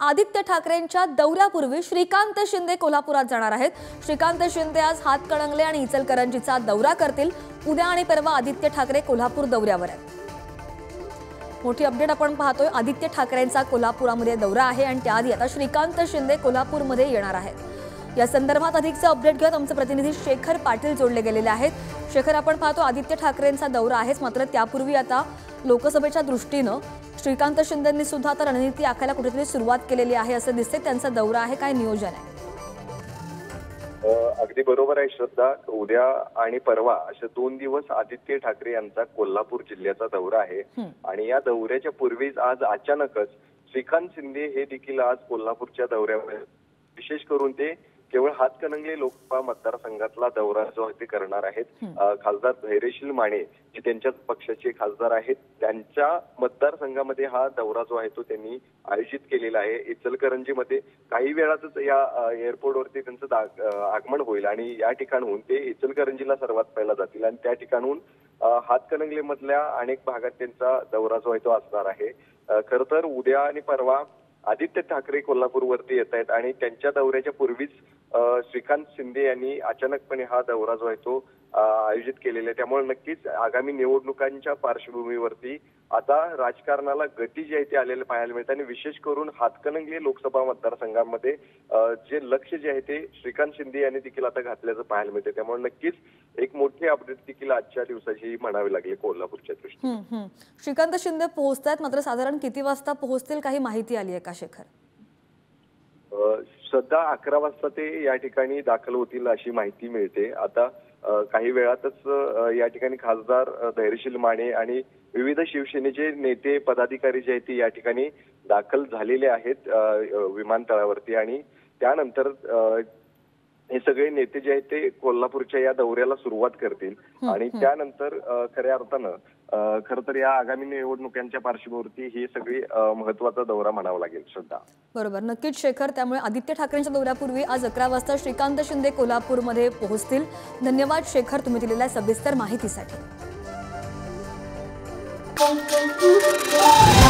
आदित्य ठाकरेंच्या दौऱ्यापूर्वी श्रीकांत शिंदे कोल्हापुरात जाणार आहेत। श्रीकांत शिंदे आज हातकणंगले आणि इचलकरंजीचा दौरा करतील। उद्या आणि परवा आदित्य ठाकरे कोल्हापूर दौऱ्यावर आहेत। मोठी अपडेट आपण पाहतोय। आदित्य ठाकरेंचा कोल्हापुरामध्ये दौरा आहे आणि त्याआधी आता श्रीकांत शिंदे कोल्हापूरमध्ये येणार आहेत। या संदर्भात अधिकचे अपडेट घेत आमचे प्रतिनिधी शेखर पाटील जोडले गेलेले आहेत। शेखर, आपण पाहतो आदित्य ठाकरेंचा दौरा आहेच, मात्र त्यापूर्वी आता लोकसभेच्या दृष्टीने श्रीकांत शिंदेंनी सुद्धा आता रणनीती आखायला कुठेतरी सुरुवात केलेली आहे असे दिसते। त्यांचा दौरा आहे, काय नियोजन आहे? अगदी बरोबर आहे श्रद्धा। उद्या आणि परवा असे 2 दिवस आदित्य ठाकरे यांचा कोल्हापूर जिल्ह्याचा दौरा आहे आणि या दौऱ्याच्या पूर्वीच आज अचानकच श्रीकांत शिंदे हे देखील आज कोल्हापूरच्या दौऱ्यावर, विशेष करून ते केवळ हातकणंगले लोकसभा मतदारसंघातला दौरा जो आहे ते करणार आहेत। खासदार धैर्यशील माने जे त्यांच्याच पक्षाचे खासदार आहेत, त्यांच्या मतदारसंघामध्ये हा दौरा जो आहे तो त्यांनी आयोजित केलेला आहे। इचलकरंजीमध्ये काही वेळातच या एअरपोर्टवरती त्यांचं आगमन होईल आणि या ठिकाणहून ते इचलकरंजीला सर्वात पहिला जातील आणि त्या ठिकाणहून हातकणंगले मधल्या अनेक भागात त्यांचा दौरा जो आहे तो असणार आहे। खरं तर उद्या आणि परवा आदित्य ठाकरे कोल्हापूरवरती येत आहेत आणि त्यांच्या दौऱ्याच्या पूर्वीच श्रीकांत शिंदे यांनी अचानकपणे हा दौरा जो आहे तो आयोजित केलेला आहे। त्यामुळे नक्कीच आगामी निवडणुकांच्या पार्श्वभूमीवरती आता राजकारणाला गती जी आहे ती आलेली पाहायला मिळते आणि विशेष करून हातकणंगले लोकसभा मतदारसंघामध्ये जे लक्ष जे आहे ते श्रीकांत शिंदे यांनी देखील आता घातल्याचं पाहायला मिळते। त्यामुळे नक्कीच एक मोठी अपडेट देखील आजच्या दिवसाची म्हणावी लागली कोल्हापूरच्या दृष्टीने। श्रीकांत शिंदे पोहोचतात, मात्र साधारण किती वाजता पोहोचतील काही माहिती आली आहे का शेखर? सध्या 11 वाजता ते या ठिकाणी दाखल होतील अशी माहिती मिळते। आता काही वेळातच या ठिकाणी खासदार धैर्यशील माने आणि विविध शिवसेनेचे नेते पदाधिकारी जे आहेत ते या ठिकाणी दाखल झालेले आहेत विमानतळावरती आणि त्यानंतर हे सगळे नेते जे आहेत ते कोल्हापूरच्या या दौऱ्याला सुरुवात करतील आणि त्यानंतर खऱ्या अर्थानं खरं तर या आगामी निवडणुकांच्या पार्श्वभूमीवरती ही सगळी महत्वाचा दौरा म्हणावा लागेल श्रद्धा। बरोबर, नक्कीच शेखर। त्यामुळे आदित्य ठाकरेंच्या दौऱ्यापूर्वी आज 11 वाजता श्रीकांत शिंदे कोल्हापूरमध्ये पोहोचतील। धन्यवाद शेखर, तुम्ही दिलेल्या सविस्तर माहितीसाठी।